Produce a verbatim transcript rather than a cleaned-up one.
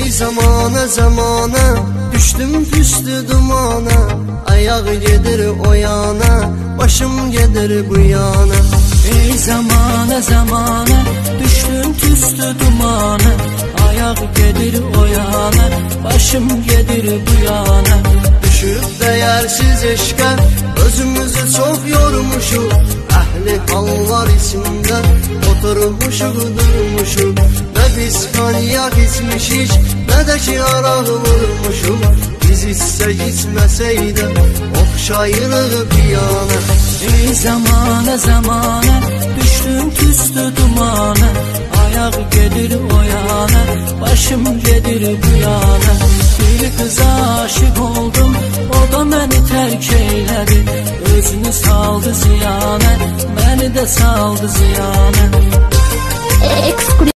Ey zamana zamana, düştüm püstü dumana. Ayak gedir o yana, başım gedir bu yana. Ey zamana zamana, düştüm püstü dumana. Ayak gedir o yana, başım gedir bu yana. Düşüp değersiz eşke, özümüzü çok yormuşuk. Ehli hallar içinde oturmuşuk durmuşuk. Ne biz kanyak içmişik, ne de ki arak vurmuşuk. Biz ise gitmeseydi okşayırıq bir yana. Ey zamana zamana, düştüm küstü dumana. Ayak gedir o yana, başım gedir bu yana. Bir kıza aşık oldum, o da beni terk eyledi. Özünü saldı ziyana, beni de saldı ziyana.